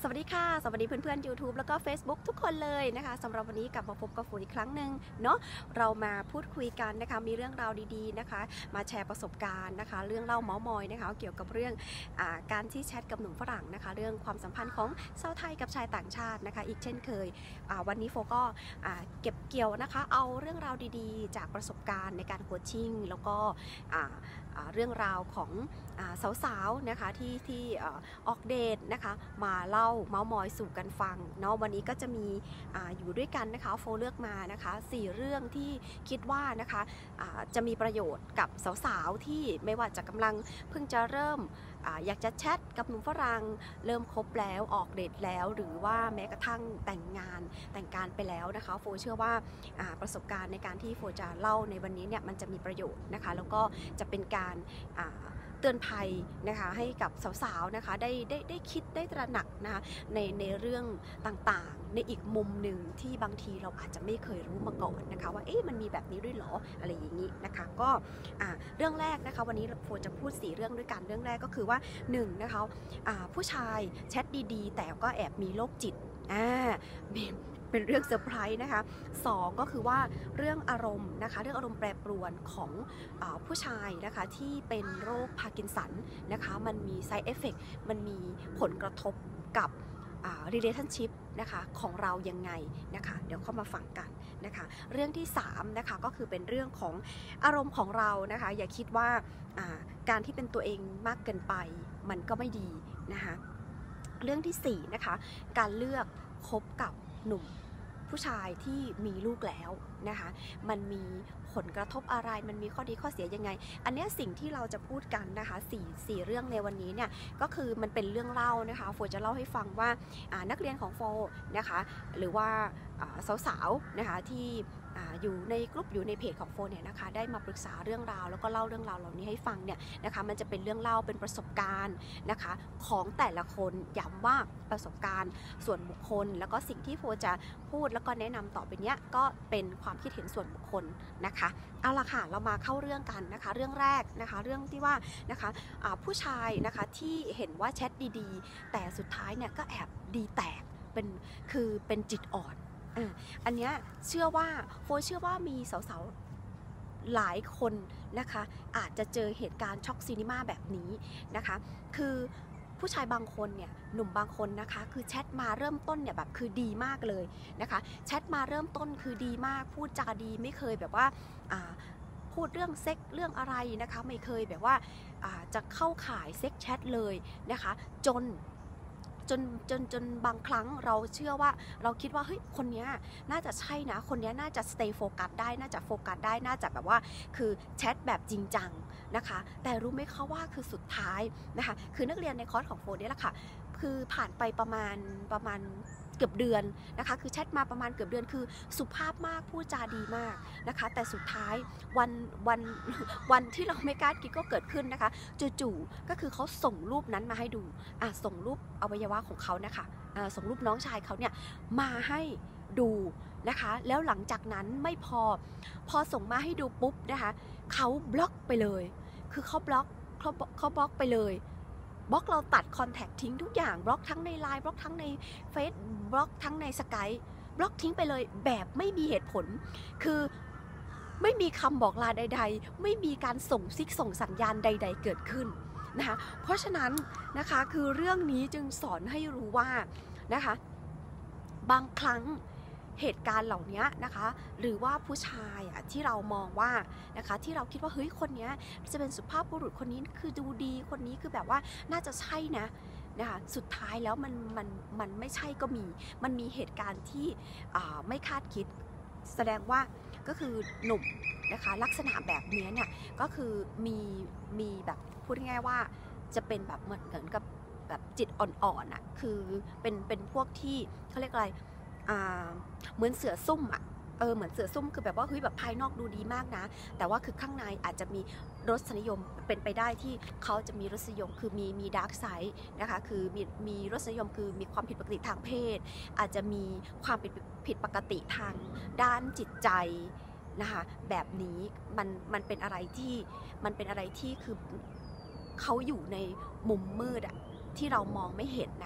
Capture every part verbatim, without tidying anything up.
สวัสดีค่ะสวัสดีเพื่อนๆ YouTube แล้วก็ Facebook ทุกคนเลยนะคะสำหรับวันนี้กลับมาพบกับฝนอีกครั้งหนึ่งเนาะเรามาพูดคุยกันนะคะมีเรื่องราวดีๆนะคะมาแชร์ประสบการณ์นะคะเรื่องเล่าเม้ามอยนะคะเกี่ยวกับเรื่องอาการที่แชทกับหนุ่มฝรั่งนะคะเรื่องความสัมพันธ์ของชาวไทยกับชายต่างชาตินะคะอีกเช่นเคยวันนี้โฟก็เก็บเกี่ยวนะคะเอาเรื่องราวดีๆจากประสบการณ์ในการโคชชิ่งแล้วก็เรื่องราวของสาวๆนะคะที่ที่ออกเดทนะคะมาเล่าเมาส์มอยสู่กันฟังเนาะวันนี้ก็จะมี อ, อยู่ด้วยกันนะคะโฟเลือกมานะคะสี่เรื่องที่คิดว่านะคะจะมีประโยชน์กับสาวๆที่ไม่ว่าจะกำลังเพิ่งจะเริ่ม อ, อยากจะแชทกับหนุ่มฝรั่งเริ่มคบแล้วออกเดทแล้วหรือว่าแม้กระทั่งแต่งงานแต่งการไปแล้วนะคะโฟเชื่อว่าประสบการณ์ในการที่โฟจะเล่าในวันนี้เนี่ยมันจะมีประโยชน์นะคะแล้วก็จะเป็นการเตือนภัยนะคะให้กับสาวๆนะคะได้ได้ได้คิดได้ตระหนักนะคะในในเรื่องต่างๆในอีกมุมหนึ่งที่บางทีเราอาจจะไม่เคยรู้มาก่อนนะคะว่าเอ๊ะมันมีแบบนี้ด้วยเหรออะไรอย่างนี้นะคะก็เรื่องแรกนะคะวันนี้โฟจะพูดสี่เรื่องด้วยกันเรื่องแรกก็คือว่าหนึ่งนะคะผู้ชายแชทดีๆแต่ก็แอบมีโรคจิตอ่าเป็นเรื่องเซอร์ไพรส์นะคะสองก็คือว่าเรื่องอารมณ์นะคะเรื่องอารมณ์แปรปรวนของอผู้ชายนะคะที่เป็นโรคพาร์กินสันนะคะมันมี side effect มันมีผลกระทบกับ relationship นะคะของเรายังไงนะคะเดี๋ยวเข้ามาฟังกันนะคะเรื่องที่สามนะคะก็คือเป็นเรื่องของอารมณ์ของเรานะคะอย่าคิดว่าการที่เป็นตัวเองมากเกินไปมันก็ไม่ดีนะคะเรื่องที่สี่นะคะการเลือกคบกับหนุ่มผู้ชายที่มีลูกแล้วนะคะมันมีผลกระทบอะไรมันมีข้อดีข้อเสียยังไงอันนี้สิ่งที่เราจะพูดกันนะคะสี่สี่เรื่องในวันนี้เนี่ยก็คือมันเป็นเรื่องเล่านะคะโฟจะเล่าให้ฟังว่านักเรียนของโฟนะคะหรือว่าสาวๆนะคะที่อยู่ในกลุ่มอยู่ในเพจของโฟเนี่ยนะคะได้มาปรึกษาเรื่องราวแล้วก็เล่าเรื่องราวเหล่านี้ให้ฟังเนี่ยนะคะมันจะเป็นเรื่องเล่าเป็นประสบการณ์นะคะของแต่ละคนย้ำว่าประสบการณ์ส่วนบุคคลแล้วก็สิ่งที่โฟจะพูดแล้วก็แนะนำต่อไปเนี้ยก็เป็นความคิดเห็นส่วนบุคคลนะคะเอาล่ะค่ะเรามาเข้าเรื่องกันนะคะเรื่องแรกนะคะเรื่องที่ว่านะคะผู้ชายนะคะที่เห็นว่าแชทดีๆแต่สุดท้ายเนี่ยก็แอบดีแตกเป็นคือเป็นจิตอ่อนอันนี้เชื่อว่าโฟเชื่อว่ามีสาวๆหลายคนนะคะอาจจะเจอเหตุการณ์ช็อกซีนีมาแบบนี้นะคะคือผู้ชายบางคนเนี่ยหนุ่มบางคนนะคะคือแชทมาเริ่มต้นเนี่ยแบบคือดีมากเลยนะคะแชทมาเริ่มต้นคือดีมากพูดจาดีไม่เคยแบบว่าพูดเรื่องเซ็กเรื่องอะไรนะคะไม่เคยแบบว่าจะเข้าข่ายเซ็กแชทเลยนะคะจนจนจนจนบางครั้งเราเชื่อว่าเราคิดว่าเฮ้ยคนนี้น่าจะใช่นะคนนี้น่าจะ stay focus ได้น่าจะโฟกัสได้น่าจะแบบว่าคือแชทแบบจริงจังนะคะแต่รู้ไหมคะว่าคือสุดท้ายนะคะคือนักเรียนในคอร์สของโฟนนี่แหละค่ะคือผ่านไปประมาณประมาณเกือบเดือนนะคะคือแชทมาประมาณเกือบเดือนคือสุภาพมากพูดจาดีมากนะคะแต่สุดท้ายวันวันวันที่เราไม่คาดคิดก็เกิดขึ้นนะคะจู่ๆก็คือเขาส่งรูปนั้นมาให้ดูอ่ะส่งรูปอวัยวะของเขานะคะอ่ะส่งรูปน้องชายเขาเนี่ยมาให้ดูนะคะแล้วหลังจากนั้นไม่พอพอส่งมาให้ดูปุ๊บนะคะเขาบล็อกไปเลยคือเขาบล็อกเขาเขาบล็อกไปเลยบล็อกเราตัดคอนแทคทิ้งทุกอย่างบล็อกทั้งในไลน์บล็อกทั้งในเฟซบล็อกทั้งในสกายบล็อกทิ้งไปเลยแบบไม่มีเหตุผลคือไม่มีคำบอกลาใดๆไม่มีการส่งซิกส่งสัญญาณใดๆเกิดขึ้นนะคะเพราะฉะนั้นนะคะคือเรื่องนี้จึงสอนให้รู้ว่านะคะบางครั้งเหตุการณ์เหล่านี้นะคะหรือว่าผู้ชายอ่ะที่เรามองว่านะคะที่เราคิดว่าเฮ้ยคนนี้จะเป็นสุภาพบุรุษคนนี้คือดูดีคนนี้คือแบบว่าน่าจะใช่นะนะคะสุดท้ายแล้วมันมันมันไม่ใช่ก็มีมันมีเหตุการณ์ที่ไม่คาดคิดแสดงว่าก็คือหนุ่มนะคะลักษณะแบบนี้เนี่ยก็คือมีมีแบบพูดง่ายๆว่าจะเป็นแบบเหมือนเหมือนกับแบบจิตอ่อนๆอ่ะคือเป็นเป็นพวกที่เขาเรียกอะไรเหมือนเสือซุ่มอ่ะเออเหมือนเสือซุ่มคือแบบว่าเฮ้ยแบบภายนอกดูดีมากนะแต่ว่าคือข้างในอาจจะมีรสนิยมเป็นไปได้ที่เขาจะมีรสนิยมคือมีมีดาร์กไซด์นะคะคือมีมีรสนิยมคือมีความผิดปกติทางเพศอาจจะมีความผิดผิดปกติทางด้านจิตใจนะคะแบบนี้มันมันเป็นอะไรที่มันเป็นอะไรที่คือเขาอยู่ในมุมมืดอะที่เรามองไม่เห็นนะคะ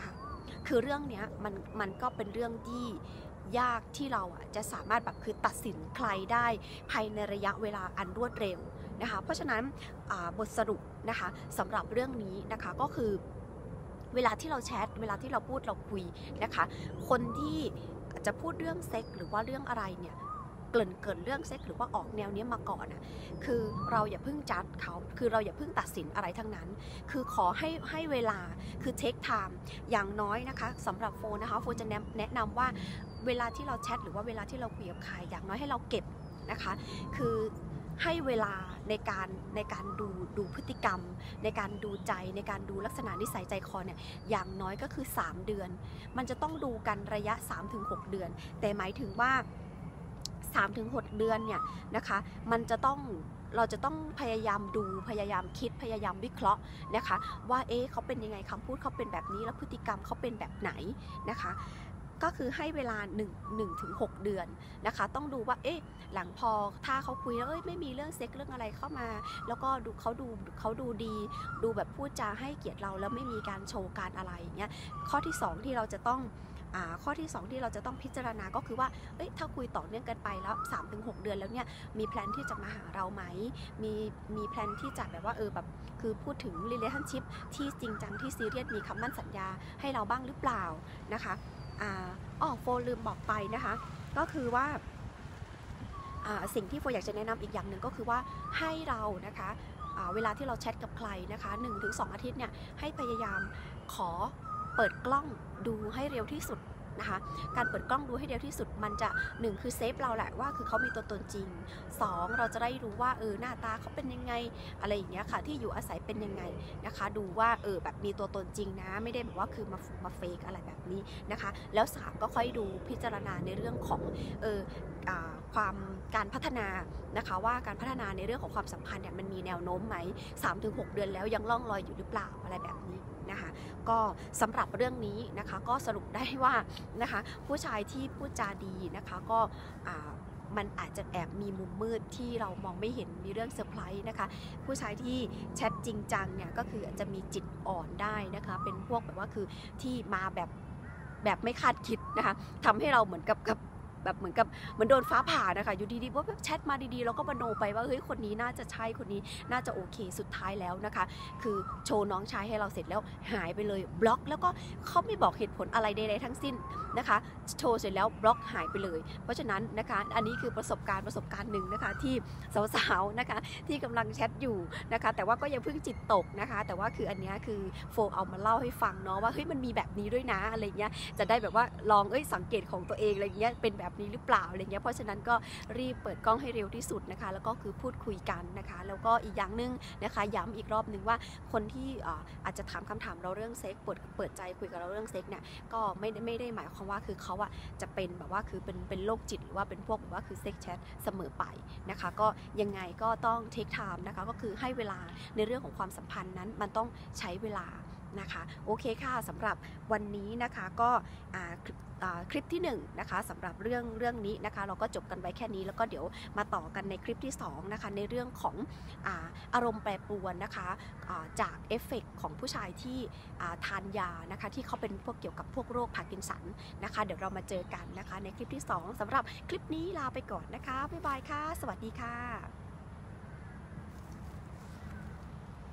คือเรื่องเนี้ยมันมันก็เป็นเรื่องที่ยากที่เราอ่ะจะสามารถแบบคือตัดสินใครได้ภายในระยะเวลาอันรวดเร็วนะคะเพราะฉะนั้นบทสรุปนะคะสำหรับเรื่องนี้นะคะก็คือเวลาที่เราแชทเวลาที่เราพูดเราคุยนะคะคนที่จะพูดเรื่องเซ็กหรือว่าเรื่องอะไรเนี่ยเกริ่นเกินเรื่องเซ็กหรือว่าออกแนวนี้มาก่อนอ่ะคือเราอย่าเพิ่งจัดเขาคือเราอย่าเพิ่งตัดสินอะไรทั้งนั้นคือขอให้ให้เวลาคือเทคไทม์อย่างน้อยนะคะสำหรับโฟนนะคะโฟนจะแนะนำว่าเวลาที่เราแชทหรือว่าเวลาที่เราคุยกับใครอย่างน้อยให้เราเก็บนะคะคือให้เวลาในการในการดูดูพฤติกรรมในการดูใจในการดูลักษณะนิสัยใจคอเนี่ยอย่างน้อยก็คือสามเดือนมันจะต้องดูกันระยะ สามถึงหก เดือนแต่หมายถึงว่า สามถึงหก เดือนเนี่ยนะคะมันจะต้องเราจะต้องพยายามดูพยายามคิดพยายามวิเคราะห์นะคะว่าเอ๊ะเขาเป็นยังไงคำพูดเขาเป็นแบบนี้แล้วพฤติกรรมเขาเป็นแบบไหนนะคะก็คือให้เวลาหนึ่ง หนึ่งถึงหก เดือนนะคะต้องดูว่าเอ๊ะหลังพอถ้าเขาคุยแล้วเอ้ยไม่มีเรื่องเซ็กเรื่องอะไรเข้ามาแล้วก็ดูเขาดูเขาดูดีดูแบบพูดจาให้เกียรติเราแล้วไม่มีการโชว์การอะไรอย่างเงี้ยข้อที่สองที่เราจะต้องข้อที่สองที่เราจะต้องพิจารณาก็คือว่าเอ้ยถ้าคุยต่อเนื่องกันไปแล้ว สามถึงหก เดือนแล้วเนี่ยมีแพลนที่จะมาหาเราไหมมีมีแพลนที่จะแบบว่าเออแบบคือพูดถึง relationship ที่จริงจังที่ซีเรียสมีคำมั่นสัญญาให้เราบ้างหรือเปล่านะคะอ่าอ๋อโฟลืมบอกไปนะคะก็คือว่าสิ่งที่โฟอยากจะแนะนำอีกอย่างหนึ่งก็คือว่าให้เรานะคะเวลาที่เราแชทกับใครนะคะ หนึ่งถึงสอง อาทิตย์เนี่ยให้พยายามขอเปิดกล้องดูให้เร็วที่สุดนะคะการเปิดกล้องดูให้เร็วที่สุดมันจะหนึ่งคือเซฟเราแหละว่าคือเขามีตัวตนจริงสองเราจะได้รู้ว่าเออหน้าตาเขาเป็นยังไงอะไรอย่างเงี้ยค่ะที่อยู่อาศัยเป็นยังไงนะคะดูว่าเออแบบมีตัวตนจริงนะไม่ได้แบบว่าคือมามาเฟกอะไรแบบนี้นะคะแล้วสามก็ค่อยดูพิจารณาในเรื่องของเออความการพัฒนานะคะว่าการพัฒนาในเรื่องของความสัมพันธ์เนี่ยมันมีแนวโน้มไหม สามถึงหก เดือนแล้วยังล่องลอยอยู่หรือเปล่าอะไรแบบนี้นะคะก็สำหรับเรื่องนี้นะคะก็สรุปได้ว่านะคะผู้ชายที่พูดจาดีนะคะก็มันอาจจะแอบมีมุมมืดที่เรามองไม่เห็นมีเรื่องเซอร์ไพรส์นะคะผู้ชายที่แชทจริงจังเนี่ยก็คืออาจจะมีจิตอ่อนได้นะคะเป็นพวกแบบว่าคือที่มาแบบแบบไม่คาดคิดนะคะทำให้เราเหมือนกับกับแบบเหมือนกับเหมือนโดนฟ้าผ่านะคะอยู่ดีๆว่าแชทมาดีๆเราก็มโนไปว่าเฮ้ยคนนี้น่าจะใช่คนนี้น่าจะโอเคสุดท้ายแล้วนะคะคือโชว์น้องชายให้เราเสร็จแล้วหายไปเลยบล็อกแล้วก็เขาไม่บอกเหตุผลอะไรใดๆทั้งสิ้นนะคะโชว์เสร็จแล้วบล็อกหายไปเลยเพราะฉะนั้นนะคะอันนี้คือประสบการณ์ประสบการณ์หนึ่งนะคะที่สาวๆนะคะที่กำลังแชทอยู่นะคะแต่ว่าก็ยังเพิ่งจิตตกนะคะแต่ว่าคืออันนี้คือโฟเอามาเล่าให้ฟังเนาะว่าเฮ้ยมันมีแบบนี้ด้วยนะอะไรเงี้ยจะได้แบบว่าลองเอ้ยสังเกตของตัวเองอะไรเงี้ยเป็นแบบนี้หรือเปล่าอะไรเงี้ยเพราะฉะนั้นก็รีบเปิดกล้องให้เร็วที่สุดนะคะแล้วก็คือพูดคุยกันนะคะแล้วก็อีกอย่างหนึ่งนะคะย้ำอีกรอบหนึ่งว่าคนที่อาจจะถามคำถามเราเรื่องเซ็กเปิดเปิดใจคุยกับเราเรื่องเซ็กเนี่ยก็ไม่ได้ไม่ได้หมายความว่าคือเขาอะจะเป็นแบบว่าคือเป็นเป็นโรคจิตหรือว่าเป็นพวกแบบว่าคือเซ็กแชทเสมอไปนะคะก็ยังไงก็ต้องเทคไทม์นะคะก็คือให้เวลาในเรื่องของความสัมพันธ์นั้นมันต้องใช้เวลานะคะโอเคค่ะสำหรับวันนี้นะคะก็คลิปที่หนึ่งนะคะสำหรับเรื่องเรื่องนี้นะคะเราก็จบกันไว้แค่นี้แล้วก็เดี๋ยวมาต่อกันในคลิปที่สองนะคะในเรื่องของอ่าอารมณ์แปรปรวนนะคะจากเอฟเฟกต์ของผู้ชายที่ทานยานะคะที่เขาเป็นพวกเกี่ยวกับพวกโรคพาร์กินสันนะคะเดี๋ยวเรามาเจอกันนะคะในคลิปที่สองสำหรับคลิปนี้ลาไปก่อนนะคะบ๊ายบายค่ะสวัสดีค่ะ